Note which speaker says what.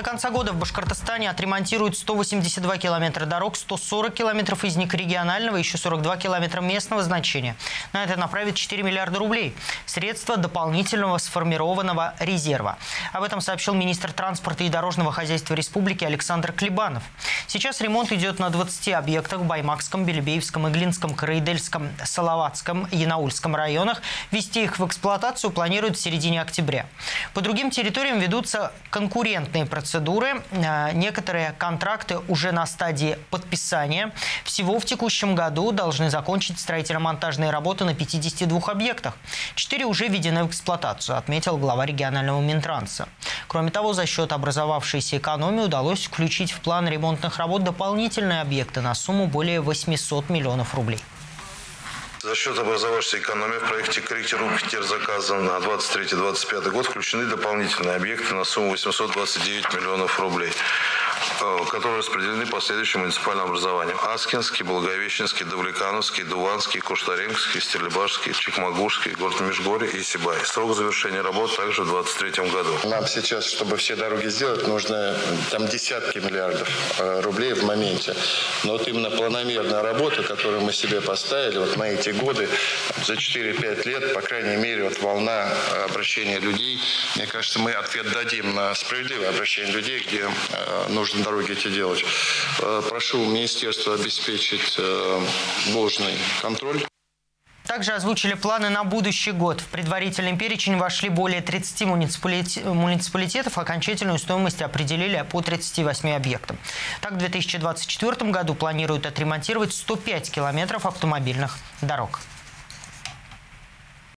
Speaker 1: конца года в Башкортостане отремонтируют 182 километра дорог, 140 километров из них регионального, еще 42 километра местного значения. На это направят 4 миллиарда рублей. Средства дополнительного сформированного резерва. Об этом сообщил министр транспорта и дорожного хозяйства республики Александр Клебанов. Сейчас ремонт идет на 20 объектах в Баймакском, Белебеевском, Иглинском, Караидельском, Салаватском, Янаульском районах. Ввести их в эксплуатацию планируют в середине октября. По другим территориям ведутся конкурентные процедуры. Некоторые контракты уже на стадии подписания. Всего в текущем году должны закончить строительно-монтажные работы на 52 объектах. 4 уже введены в эксплуатацию, отметил глава регионального Минтранса. Кроме того, за счет образовавшейся экономии удалось включить в план ремонтных работ дополнительные объекты на сумму более 800 миллионов рублей.
Speaker 2: За счет образовавшейся экономии в проекте корректировки техзаказа на 2023-2025 год включены дополнительные объекты на сумму 829 миллионов рублей, которые распределены по следующим муниципальным образованиям: Аскинский, Благовещенский, Давлекановский, Дуванский, Куштаренковский, Стерлибашский, Чекмагушский, город Межгорье и Сибай. Срок завершения работ также в 2023 году.
Speaker 3: Нам сейчас, чтобы все дороги сделать, нужно там десятки миллиардов рублей в моменте. Но вот именно планомерная работа, которую мы себе поставили вот на эти годы, за 4-5 лет, по крайней мере, вот волна обращения людей, мне кажется, мы ответ дадим на справедливое обращение людей, где нужно дороги эти делать. Прошу министерство обеспечить должный контроль.
Speaker 1: Также озвучили планы на будущий год. В предварительный перечень вошли более 30 муниципалитетов. Окончательную стоимость определили по 38 объектам. Так, в 2024 году планируют отремонтировать 105 километров автомобильных дорог.